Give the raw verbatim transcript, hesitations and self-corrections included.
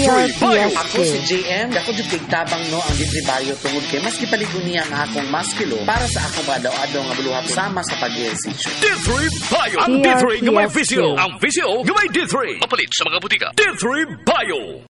three Bio. Ako si J M, ako jud kay tabang no ang D three Bio tungod kay mas gipaligon niya ang akong maskilo para sa akong adlaw-adlaw nga buluhat sama sa pag-ehersisyo. D three Bio. Ang D three gamay physio. Ang physio gamay D three. Mapalit sa mga butika. D three Bio.